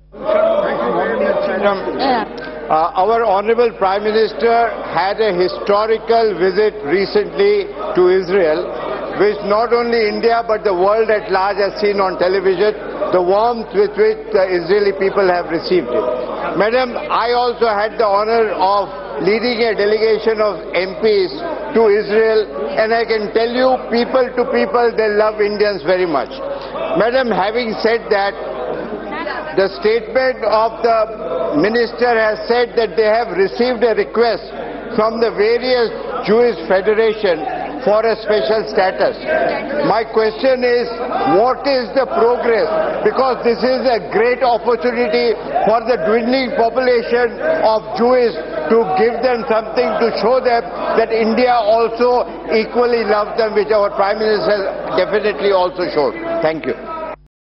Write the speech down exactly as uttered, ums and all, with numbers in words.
Uh, our Honorable Prime Minister had a historical visit recently to Israel, which not only India but the world at large has seen on television, the warmth with which the Israeli people have received it. Madam, I also had the honor of leading a delegation of M Ps to Israel, and I can tell you, people to people, they love Indians very much. Madam, having said that, the statement of the minister has said that they have received a request from the various Jewish federations for a special status. My question is, what is the progress? Because this is a great opportunity for the dwindling population of Jews to give them something to show them that India also equally loves them, which our Prime Minister definitely also showed. Thank you.